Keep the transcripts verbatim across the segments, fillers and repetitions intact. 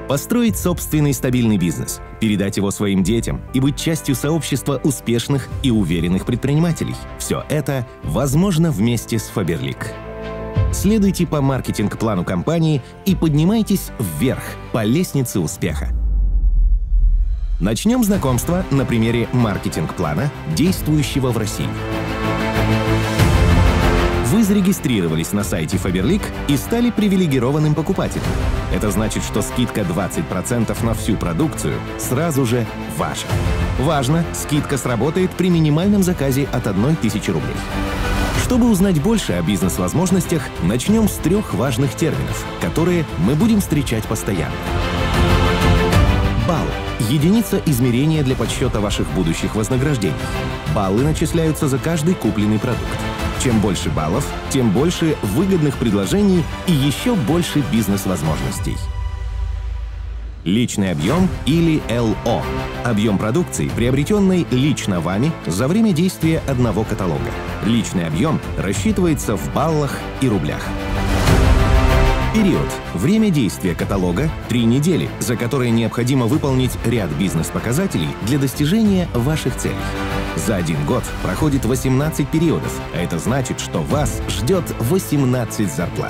Построить собственный стабильный бизнес, передать его своим детям и быть частью сообщества успешных и уверенных предпринимателей – все это возможно вместе с Faberlic. Следуйте по маркетинг-плану компании и поднимайтесь вверх по лестнице успеха. Начнем знакомство на примере маркетинг-плана, действующего в России. Вы зарегистрировались на сайте Faberlic и стали привилегированным покупателем. Это значит, что скидка двадцать процентов на всю продукцию сразу же ваша. Важно, скидка сработает при минимальном заказе от одной тысячи рублей. Чтобы узнать больше о бизнес-возможностях, начнем с трех важных терминов, которые мы будем встречать постоянно. Балл – единица измерения для подсчета ваших будущих вознаграждений. Баллы начисляются за каждый купленный продукт. Чем больше баллов, тем больше выгодных предложений и еще больше бизнес-возможностей. Личный объем или эл о – объем продукции, приобретенной лично вами за время действия одного каталога. Личный объем рассчитывается в баллах и рублях. Период. Время действия каталога – три недели, за которые необходимо выполнить ряд бизнес-показателей для достижения ваших целей. За один год проходит восемнадцать периодов, а это значит, что вас ждет восемнадцать зарплат.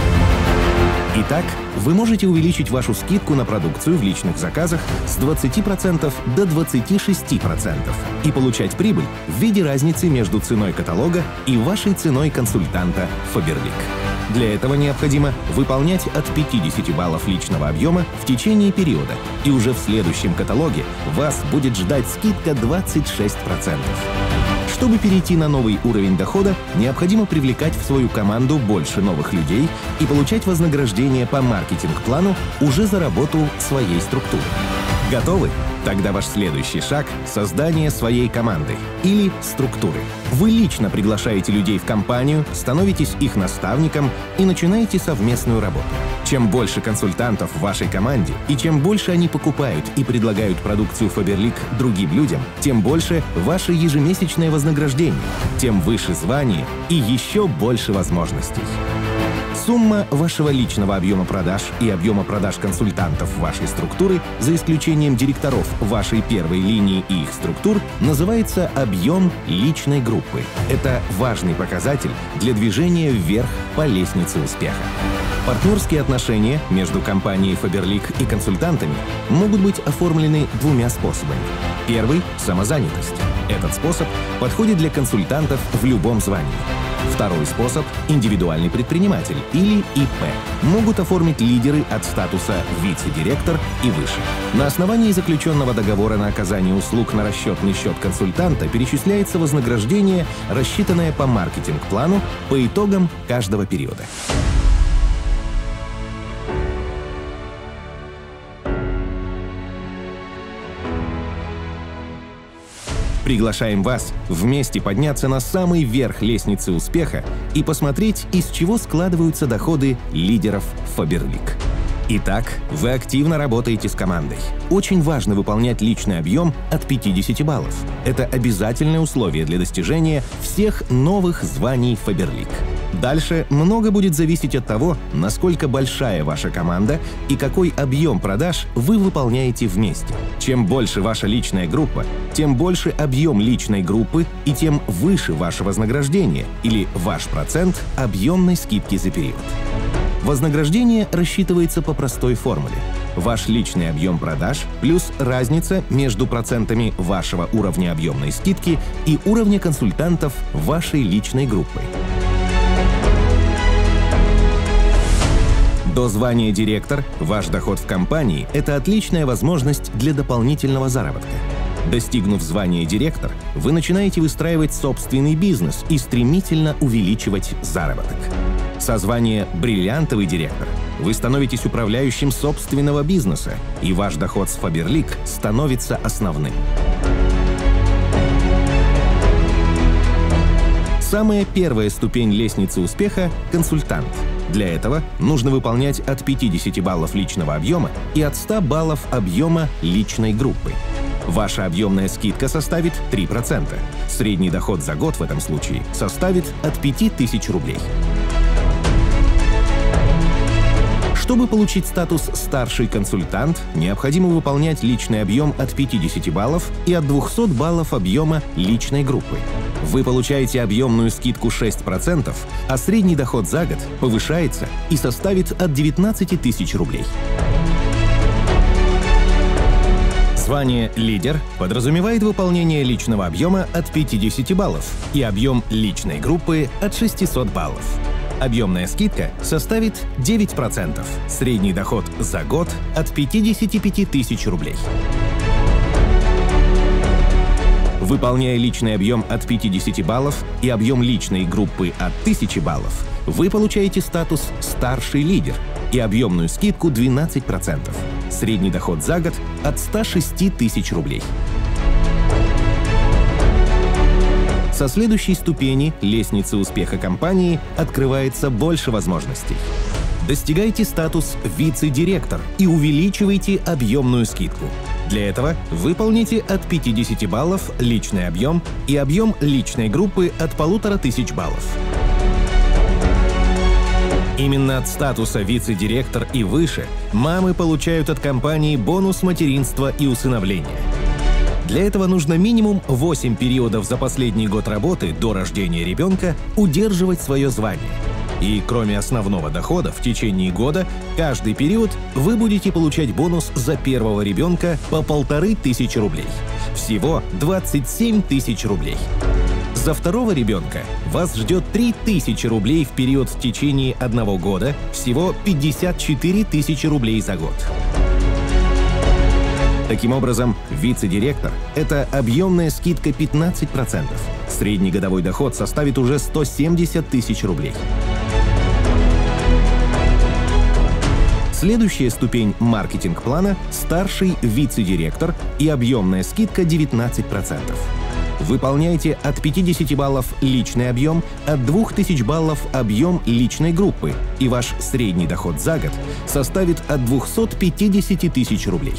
Итак, вы можете увеличить вашу скидку на продукцию в личных заказах с двадцати процентов до двадцати шести процентов и получать прибыль в виде разницы между ценой каталога и вашей ценой консультанта Faberlic. Для этого необходимо выполнять от пятидесяти баллов личного объема в течение периода, и уже в следующем каталоге вас будет ждать скидка двадцать шесть процентов. Чтобы перейти на новый уровень дохода, необходимо привлекать в свою команду больше новых людей и получать вознаграждение по маркетинг-плану уже за работу своей структуры. Готовы? Тогда ваш следующий шаг – создание своей команды или структуры. Вы лично приглашаете людей в компанию, становитесь их наставником и начинаете совместную работу. Чем больше консультантов в вашей команде и чем больше они покупают и предлагают продукцию Faberlic другим людям, тем больше ваше ежемесячное вознаграждение, тем выше звание и еще больше возможностей. Сумма вашего личного объема продаж и объема продаж консультантов вашей структуры, за исключением директоров вашей первой линии и их структур, называется объем личной группы. Это важный показатель для движения вверх по лестнице успеха. Партнерские отношения между компанией Faberlic и консультантами могут быть оформлены двумя способами. Первый – самозанятость. Этот способ подходит для консультантов в любом звании. Второй способ – индивидуальный предприниматель или и пэ. Могут оформить лидеры от статуса вице-директор и выше. На основании заключенного договора на оказание услуг на расчетный счет консультанта перечисляется вознаграждение, рассчитанное по маркетинг-плану по итогам каждого периода. Приглашаем вас вместе подняться на самый верх лестницы успеха и посмотреть, из чего складываются доходы лидеров Faberlic. Итак, вы активно работаете с командой. Очень важно выполнять личный объем от пятидесяти баллов. Это обязательное условие для достижения всех новых званий Faberlic. Дальше много будет зависеть от того, насколько большая ваша команда и какой объем продаж вы выполняете вместе. Чем больше ваша личная группа, тем больше объем личной группы и тем выше ваше вознаграждение или ваш процент объемной скидки за период. Вознаграждение рассчитывается по простой формуле. Ваш личный объем продаж плюс разница между процентами вашего уровня объемной скидки и уровня консультантов вашей личной группы. До звания директор ваш доход в компании – это отличная возможность для дополнительного заработка. Достигнув звания директор, вы начинаете выстраивать собственный бизнес и стремительно увеличивать заработок. Со звания бриллиантовый директор вы становитесь управляющим собственного бизнеса, и ваш доход с Faberlic становится основным. Самая первая ступень лестницы успеха – консультант. Для этого нужно выполнять от пятидесяти баллов личного объема и от ста баллов объема личной группы. Ваша объемная скидка составит три процента. Средний доход за год в этом случае составит от пяти тысяч рублей. Чтобы получить статус «старший консультант», необходимо выполнять личный объем от пятидесяти баллов и от двухсот баллов объема личной группы. Вы получаете объемную скидку шесть процентов, а средний доход за год повышается и составит от девятнадцати тысяч рублей. Звание «Лидер» подразумевает выполнение личного объема от пятидесяти баллов и объем личной группы от шестисот баллов. Объемная скидка составит девять процентов, средний доход за год от пятидесяти пяти тысяч рублей. Выполняя личный объем от пятидесяти баллов и объем личной группы от тысячи баллов, вы получаете статус «Старший лидер» и объемную скидку двенадцать процентов. Средний доход за год от ста шести тысяч рублей. Со следующей ступени лестницы успеха компании открывается больше возможностей. Достигайте статус «Вице-директор» и увеличивайте объемную скидку. Для этого выполните от пятидесяти баллов личный объем и объем личной группы от полутора тысяч баллов. Именно от статуса «Вице-директор» и выше мамы получают от компании бонус материнства и усыновления. Для этого нужно минимум восемь периодов за последний год работы до рождения ребенка удерживать свое звание. И кроме основного дохода в течение года, каждый период вы будете получать бонус за первого ребенка по полторы тысячи рублей. Всего двадцать семь тысяч рублей. За второго ребенка вас ждет три тысячи рублей в период в течение одного года, всего пятьдесят четыре тысячи рублей за год. Таким образом, вице-директор – это объемная скидка пятнадцать процентов. Средний годовой доход составит уже сто семьдесят тысяч рублей. Следующая ступень маркетинг-плана – старший вице-директор и объемная скидка девятнадцать процентов. Выполняйте от пятидесяти баллов личный объем, от двух тысяч баллов объем личной группы, и ваш средний доход за год составит от двухсот пятидесяти тысяч рублей.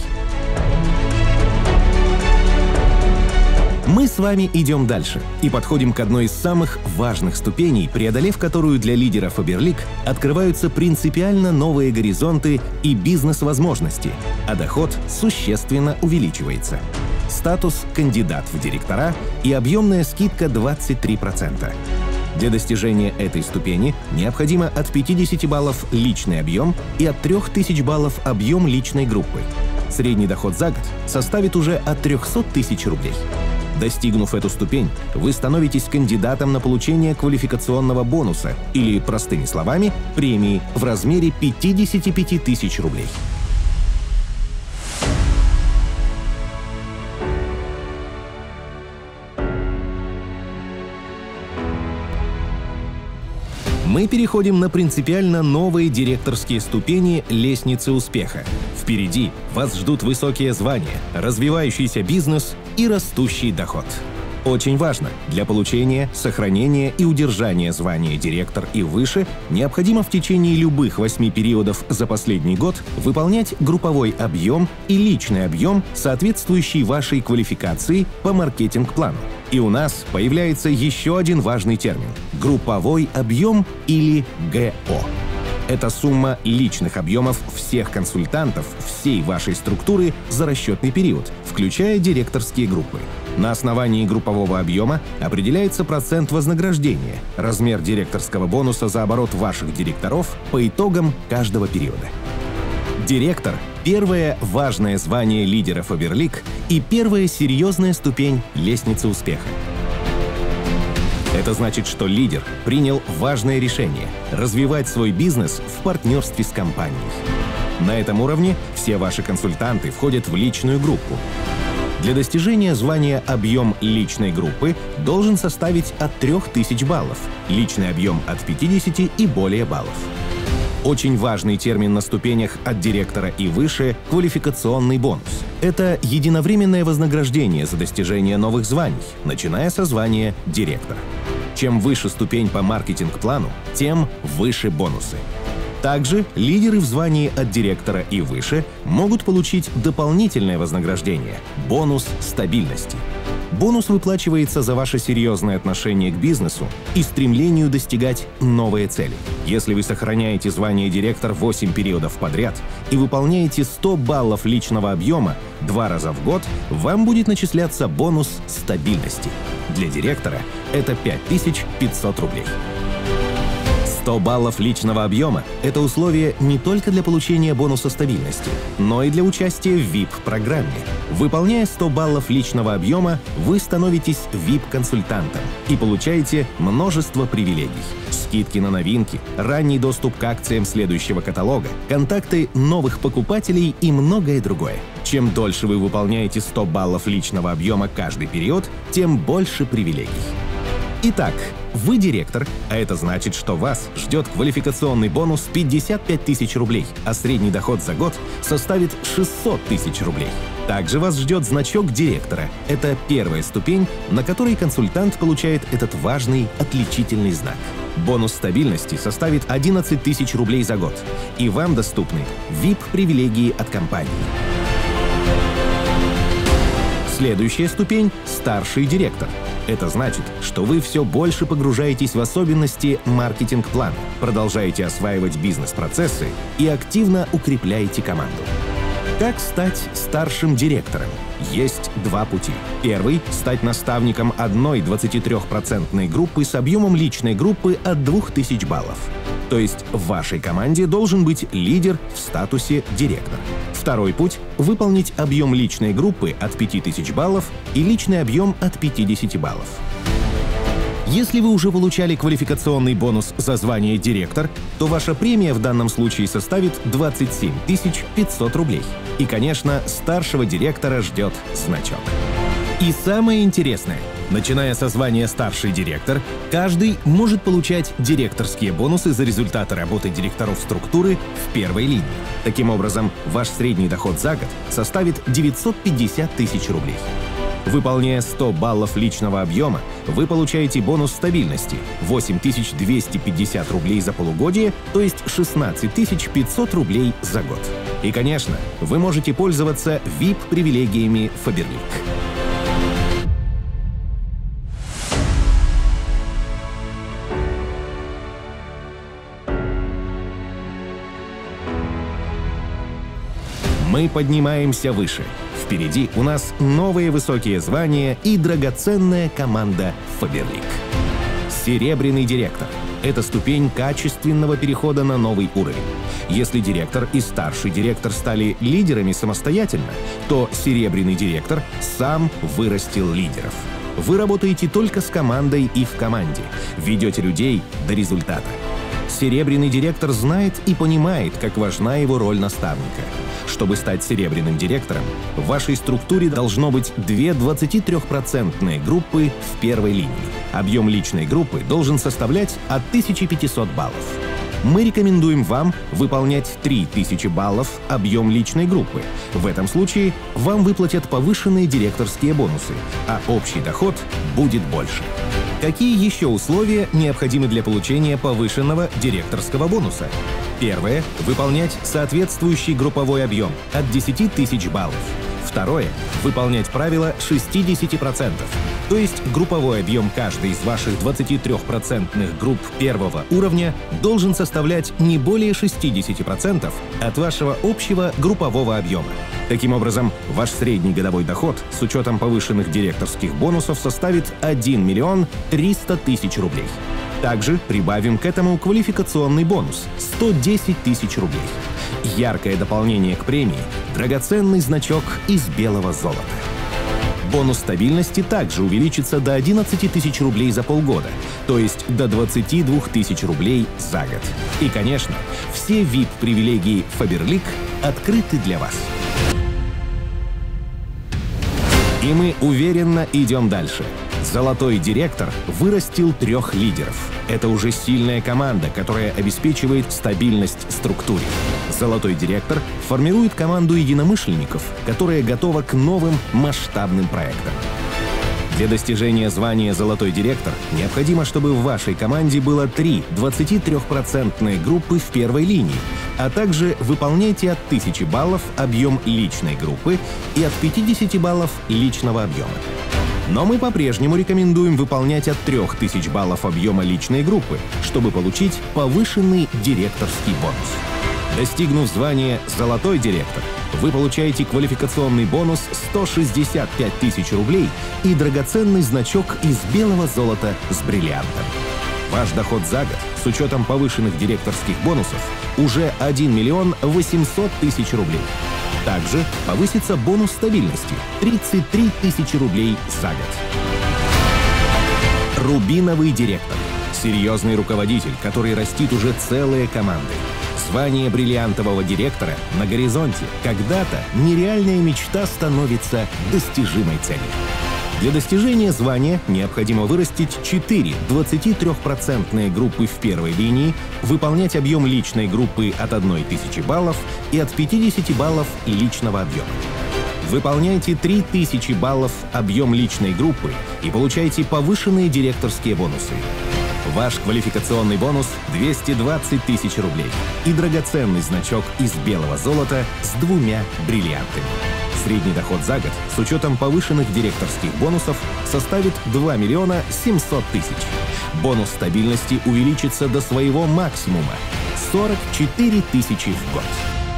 Мы с вами идем дальше и подходим к одной из самых важных ступеней, преодолев которую для лидера Faberlic открываются принципиально новые горизонты и бизнес-возможности, а доход существенно увеличивается. Статус «Кандидат в директора» и объемная скидка двадцать три процента. Для достижения этой ступени необходимо от пятидесяти баллов личный объем и от трёх тысяч баллов объем личной группы. Средний доход за год составит уже от трёхсот тысяч рублей. Достигнув эту ступень, вы становитесь кандидатом на получение квалификационного бонуса или, простыми словами, премии в размере пятидесяти пяти тысяч рублей. Мы переходим на принципиально новые директорские ступени лестницы успеха. Впереди вас ждут высокие звания, развивающийся бизнес и растущий доход. Очень важно, для получения, сохранения и удержания звания директор и выше необходимо в течение любых восьми периодов за последний год выполнять групповой объем и личный объем, соответствующий вашей квалификации по маркетинг-плану. И у нас появляется еще один важный термин – групповой объем или ГО. Это сумма личных объемов всех консультантов всей вашей структуры за расчетный период, включая директорские группы. На основании группового объема определяется процент вознаграждения, размер директорского бонуса за оборот ваших директоров по итогам каждого периода. Директор – первое важное звание лидера Faberlic и первая серьезная ступень лестницы успеха. Это значит, что лидер принял важное решение – развивать свой бизнес в партнерстве с компанией. На этом уровне все ваши консультанты входят в личную группу. Для достижения звания объем личной группы должен составить от трёх тысяч баллов, личный объем от пятидесяти и более баллов. Очень важный термин на ступенях от директора и выше – квалификационный бонус. Это единовременное вознаграждение за достижение новых званий, начиная со звания директора. Чем выше ступень по маркетинг-плану, тем выше бонусы. Также лидеры в звании от директора и выше могут получить дополнительное вознаграждение – бонус стабильности. Бонус выплачивается за ваше серьезное отношение к бизнесу и стремлению достигать новые цели. Если вы сохраняете звание директор восемь периодов подряд и выполняете сто баллов личного объема два раза в год, вам будет начисляться бонус стабильности. Для директора это пять тысяч пятьсот рублей. сто баллов личного объема – это условие не только для получения бонуса стабильности, но и для участия в ви ай пи-программе. Выполняя сто баллов личного объема, вы становитесь ви ай пи-консультантом и получаете множество привилегий. Скидки на новинки, ранний доступ к акциям следующего каталога, контакты новых покупателей и многое другое. Чем дольше вы выполняете сто баллов личного объема каждый период, тем больше привилегий. Итак, вы директор, а это значит, что вас ждет квалификационный бонус пятьдесят пять тысяч рублей, а средний доход за год составит шестьсот тысяч рублей. Также вас ждет значок директора. Это первая ступень, на которой консультант получает этот важный отличительный знак. Бонус стабильности составит одиннадцать тысяч рублей за год, и вам доступны ви ай пи-привилегии от компании. Следующая ступень – старший директор. Это значит, что вы все больше погружаетесь в особенности маркетинг-плана, продолжаете осваивать бизнес-процессы и активно укрепляете команду. Как стать старшим директором? Есть два пути. Первый – стать наставником одной двадцатитрёхпроцентной группы с объемом личной группы от двух тысяч баллов. То есть в вашей команде должен быть лидер в статусе директор. Второй путь – выполнить объем личной группы от пяти тысяч баллов и личный объем от пятидесяти баллов. Если вы уже получали квалификационный бонус за звание директор, то ваша премия в данном случае составит двадцать семь тысяч пятьсот рублей. И, конечно, старшего директора ждет значок. И самое интересное, начиная со звания «старший директор», каждый может получать директорские бонусы за результаты работы директоров структуры в первой линии. Таким образом, ваш средний доход за год составит девятьсот пятьдесят тысяч рублей. Выполняя сто баллов личного объема, вы получаете бонус стабильности – восемь тысяч двести пятьдесят рублей за полугодие, то есть шестнадцать тысяч пятьсот рублей за год. И, конечно, вы можете пользоваться ви ай пи-привилегиями Faberlic. Мы поднимаемся выше. Впереди у нас новые высокие звания и драгоценная команда Faberlic. Серебряный директор – это ступень качественного перехода на новый уровень. Если директор и старший директор стали лидерами самостоятельно, то серебряный директор сам вырастил лидеров. Вы работаете только с командой и в команде, ведете людей до результата. Серебряный директор знает и понимает, как важна его роль наставника. Чтобы стать серебряным директором, в вашей структуре должно быть две двадцатитрёхпроцентные группы в первой линии. Объем личной группы должен составлять от тысячи пятисот баллов. Мы рекомендуем вам выполнять три тысячи баллов объем личной группы. В этом случае вам выплатят повышенные директорские бонусы, а общий доход будет больше. Какие еще условия необходимы для получения повышенного директорского бонуса? Первое – выполнять соответствующий групповой объем от десяти тысяч баллов. Второе – выполнять правило шестьдесят процентов, то есть групповой объем каждой из ваших двадцатитрёхпроцентных групп первого уровня должен составлять не более шестидесяти процентов от вашего общего группового объема. Таким образом, ваш средний годовой доход с учетом повышенных директорских бонусов составит один миллион триста тысяч рублей. Также прибавим к этому квалификационный бонус – сто десять тысяч рублей. Яркое дополнение к премии – драгоценный значок из белого золота. Бонус стабильности также увеличится до одиннадцати тысяч рублей за полгода, то есть до двадцати двух тысяч рублей за год. И, конечно, все ви ай пи-привилегии Faberlic открыты для вас. И мы уверенно идем дальше. Золотой директор вырастил трех лидеров. Это уже сильная команда, которая обеспечивает стабильность структуре. Золотой директор формирует команду единомышленников, которая готова к новым масштабным проектам. Для достижения звания «Золотой директор» необходимо, чтобы в вашей команде было три двадцатитрёхпроцентные группы в первой линии, а также выполняйте от тысячи баллов объем личной группы и от пятидесяти баллов личного объема. Но мы по-прежнему рекомендуем выполнять от трёх тысяч баллов объема личной группы, чтобы получить повышенный директорский бонус. Достигнув звания «Золотой директор», вы получаете квалификационный бонус сто шестьдесят пять тысяч рублей и драгоценный значок из белого золота с бриллиантом. Ваш доход за год с учетом повышенных директорских бонусов уже один миллион восемьсот тысяч рублей. Также повысится бонус стабильности – тридцать три тысячи рублей за год. Рубиновый директор – серьезный руководитель, который растит уже целые команды. Звание бриллиантового директора на горизонте. Когда-то нереальная мечта становится достижимой целью. Для достижения звания необходимо вырастить четыре двадцатитрёхпроцентные группы в первой линии, выполнять объем личной группы от одной тысячи баллов и от пятидесяти баллов личного объема. Выполняйте три тысячи баллов объем личной группы и получайте повышенные директорские бонусы. Ваш квалификационный бонус – двести двадцать тысяч рублей и драгоценный значок из белого золота с двумя бриллиантами. Средний доход за год с учетом повышенных директорских бонусов составит два миллиона семьсот тысяч. Бонус стабильности увеличится до своего максимума – сорок четыре тысячи в год.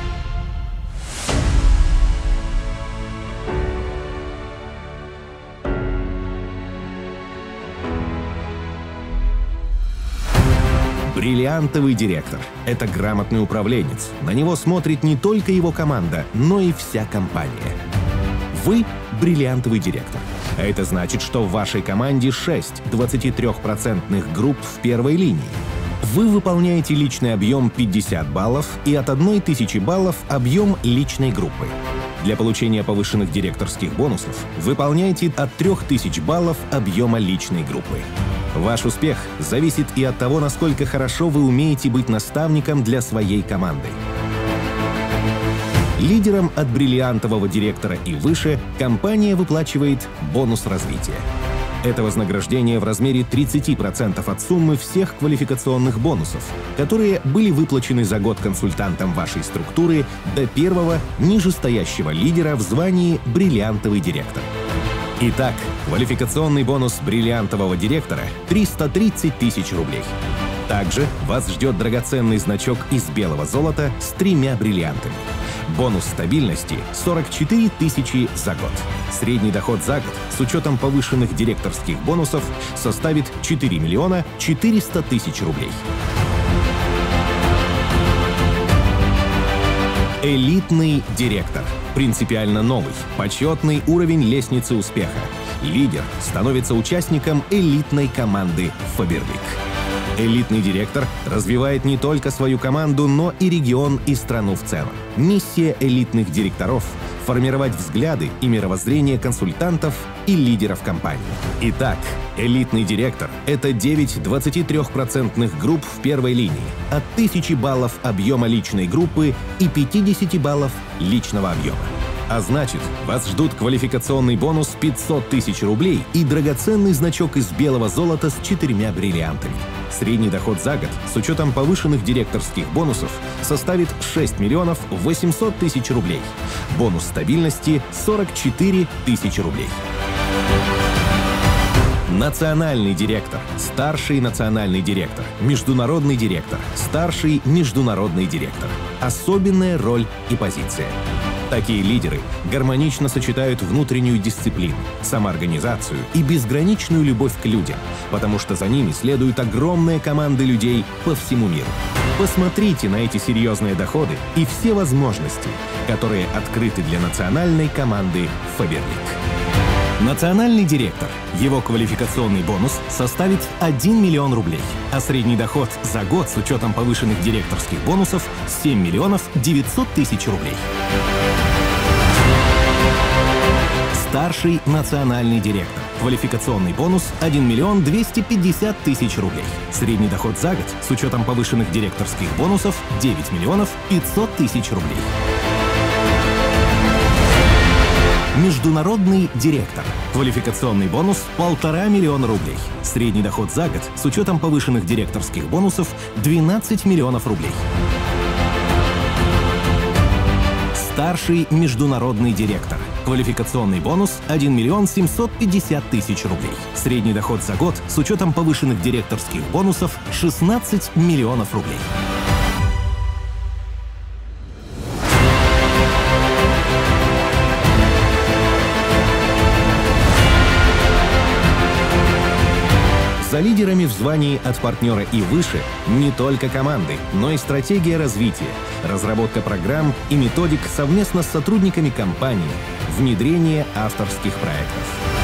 Бриллиантовый директор – это грамотный управленец. На него смотрит не только его команда, но и вся компания. Вы – бриллиантовый директор. А это значит, что в вашей команде шесть двадцатитрёхпроцентных групп в первой линии. Вы выполняете личный объем пятьдесят баллов и от одной тысячи баллов объем личной группы. Для получения повышенных директорских бонусов выполняйте от трёх тысяч баллов объема личной группы. Ваш успех зависит и от того, насколько хорошо вы умеете быть наставником для своей команды. Лидерам от бриллиантового директора и выше компания выплачивает бонус развития. Это вознаграждение в размере тридцати процентов от суммы всех квалификационных бонусов, которые были выплачены за год консультантам вашей структуры до первого нижестоящего лидера в звании бриллиантовый директор. Итак, квалификационный бонус бриллиантового директора – триста тридцать тысяч рублей. Также вас ждет драгоценный значок из белого золота с тремя бриллиантами. Бонус стабильности – сорок четыре тысячи за год. Средний доход за год с учетом повышенных директорских бонусов составит четыре миллиона четыреста тысяч рублей. Элитный директор. Принципиально новый, почетный уровень лестницы успеха. Лидер становится участником элитной команды Faberlic. Элитный директор развивает не только свою команду, но и регион и страну в целом. Миссия элитных директоров – формировать взгляды и мировоззрение консультантов и лидеров компании. Итак, элитный директор – это девять двадцатитрёхпроцентных групп в первой линии, от тысячи баллов объема личной группы и пятидесяти баллов личного объема. А значит, вас ждут квалификационный бонус пятьсот тысяч рублей и драгоценный значок из белого золота с четырьмя бриллиантами. Средний доход за год с учетом повышенных директорских бонусов составит шесть миллионов восемьсот тысяч рублей. Бонус стабильности – сорок четыре тысячи рублей. Национальный директор, старший национальный директор, международный директор, старший международный директор. Особенная роль и позиция. Такие лидеры гармонично сочетают внутреннюю дисциплину, самоорганизацию и безграничную любовь к людям, потому что за ними следуют огромные команды людей по всему миру. Посмотрите на эти серьезные доходы и все возможности, которые открыты для национальной команды Faberlic. Национальный директор. Его квалификационный бонус составит один миллион рублей, а средний доход за год с учетом повышенных директорских бонусов – семь миллионов девятьсот тысяч рублей. Старший национальный директор. Квалификационный бонус – один миллион двести пятьдесят тысяч рублей. Средний доход за год с учетом повышенных директорских бонусов – девять миллионов пятьсот тысяч рублей. Международный директор. Квалификационный бонус – полтора миллиона рублей. Средний доход за год с учетом повышенных директорских бонусов – двенадцать миллионов рублей. Старший международный директор. Квалификационный бонус – один миллион семьсот пятьдесят тысяч рублей. Средний доход за год с учетом повышенных директорских бонусов – шестнадцать миллионов рублей. За лидерами в звании от партнера и выше не только команды, но и стратегия развития, разработка программ и методик совместно с сотрудниками компании, внедрение авторских проектов.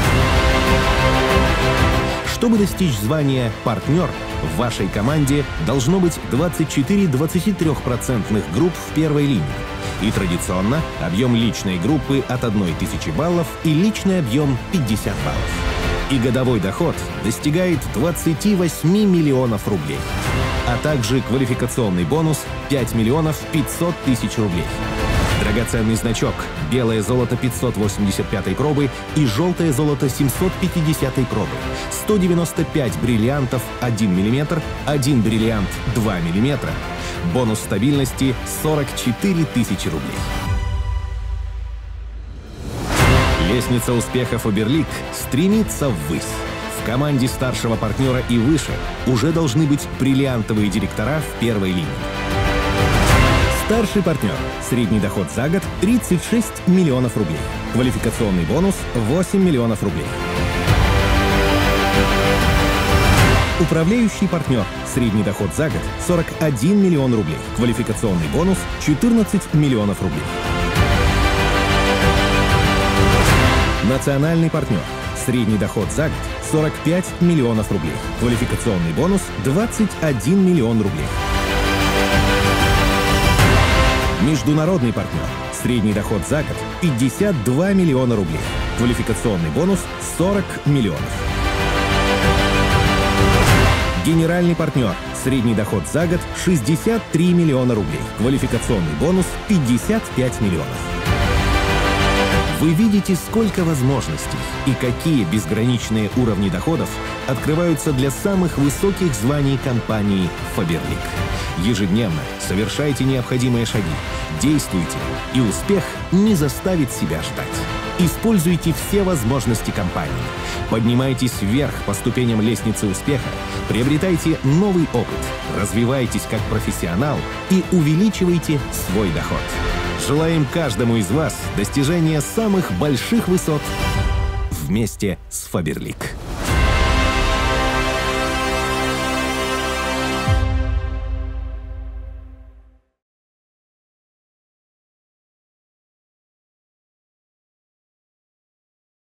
Чтобы достичь звания «партнер», в вашей команде должно быть двадцать четыре двадцатитрёхпроцентных групп в первой линии. И традиционно объем личной группы от одной тысячи баллов и личный объем пятьдесят баллов. И годовой доход достигает двадцати восьми миллионов рублей, а также квалификационный бонус пять миллионов пятьсот тысяч рублей. Драгоценный значок «Белое золото пятьсот восемьдесят пятой пробы» и «Желтое золото семьсот пятидесятой пробы», сто девяносто пять бриллиантов один миллиметр, один бриллиант два миллиметра, бонус стабильности сорок четыре тысячи рублей. Лестница успеха Faberlic стремится ввысь. В команде старшего партнера и выше уже должны быть бриллиантовые директора в первой линии. Старший партнер. Средний доход за год – тридцать шесть миллионов рублей. Квалификационный бонус – восемь миллионов рублей. Управляющий партнер. Средний доход за год – сорок один миллион рублей. Квалификационный бонус – четырнадцать миллионов рублей. Национальный партнер. Средний доход за год – сорок пять миллионов рублей. Квалификационный бонус – двадцать один миллион рублей. Международный партнер. Средний доход за год – пятьдесят два миллиона рублей. Квалификационный бонус – сорок миллионов. Генеральный партнер. Средний доход за год – шестьдесят три миллиона рублей. Квалификационный бонус – пятьдесят пять миллионов. Вы видите, сколько возможностей и какие безграничные уровни доходов открываются для самых высоких званий компании Faberlic. Ежедневно совершайте необходимые шаги, действуйте, и успех не заставит себя ждать. Используйте все возможности компании. Поднимайтесь вверх по ступеням лестницы успеха, приобретайте новый опыт, развивайтесь как профессионал и увеличивайте свой доход. Желаем каждому из вас достижения самых больших высот вместе с Faberlic.